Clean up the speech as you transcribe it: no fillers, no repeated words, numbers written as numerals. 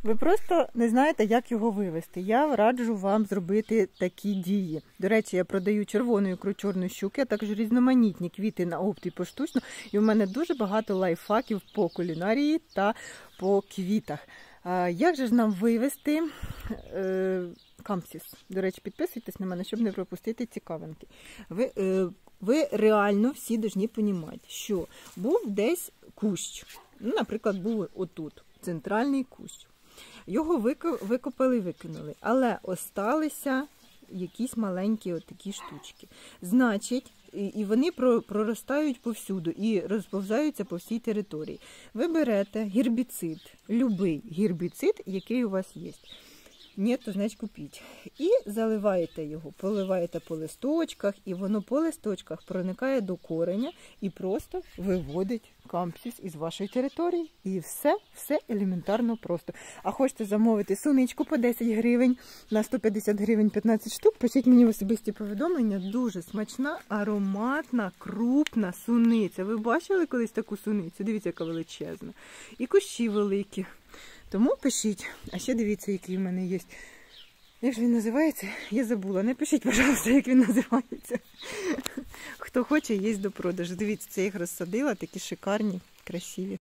Ви просто не знаєте, як його вивести. Я раджу вам зробити такі дії. До речі, я продаю червону ікру чорної щуки, а також різноманітні квіти на опт і поштучно. І в мене дуже багато лайфхаків по кулінарії та по квітах. Як же ж нам вивести кампсіс? До речі, підписуйтесь на мене, щоб не пропустити цікавинки. Ви реально всі повинні розуміти, що був десь кущ. Ну, наприклад, був отут, центральний кущ. Його викопали, викинули, але осталися якісь маленькі отакі штучки. Значить, і вони проростають повсюду і розповзаються по всій території. Ви берете гербіцид, любий гербіцид, який у вас є. Ні, то значить купіть. І заливаєте його, поливаєте по листочках, і воно по листочках проникає до кореня і просто виводить кампсіс із вашої території. І все елементарно просто. А хочете замовити суничку по 10 гривень, на 150 гривень 15 штук, пишіть мені в особисті повідомлення. Дуже смачна, ароматна, крупна суниця. Ви бачили колись таку суницю? Дивіться, яка величезна. І кущі великі. Тому пишіть. А ще дивіться, який в мене є. Як же він називається? Я забула. Напишіть, пожалуйста, як він називається. Хто хоче, є до продажу. Дивіться, це я їх розсадила, такі шикарні, красиві.